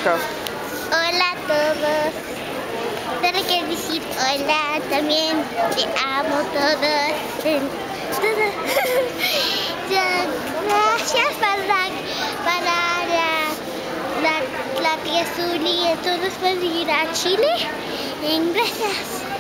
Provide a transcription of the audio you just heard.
México. Hola a todos. Solo quiero decir hola también. Te amo todos. Gracias para la tía Zuli y todos por ir a Chile. Gracias.